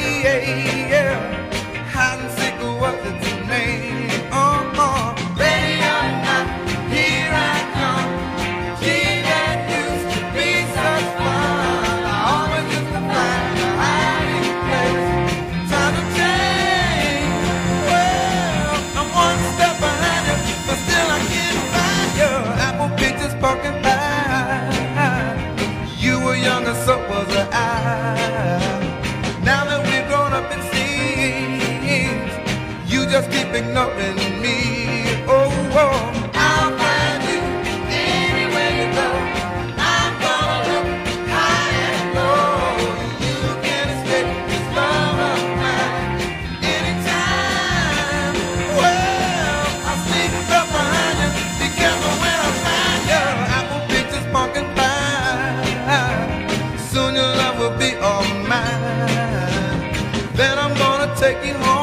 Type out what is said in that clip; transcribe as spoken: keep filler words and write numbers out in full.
yeah. Hide and seek was its name. Oh, oh. Ready or not, here I come. Gee, that used to be such fun. I always used to find a hiding place. Time to change. Well, I'm one step behind you, but still I can't find you. Apple pictures pumpkin pie. You were younger, so was I. Now that we've grown up, it seems you just keep ignoring me. Oh, oh. I'll find you anywhere you go. I'm gonna look high and low. You can escape this love of mine anytime. Well, I'll sneak up behind you. Be careful when I find you. Apple pictures, pumpkin pie. Soon your love will be all mine. Then I'm gonna take you home.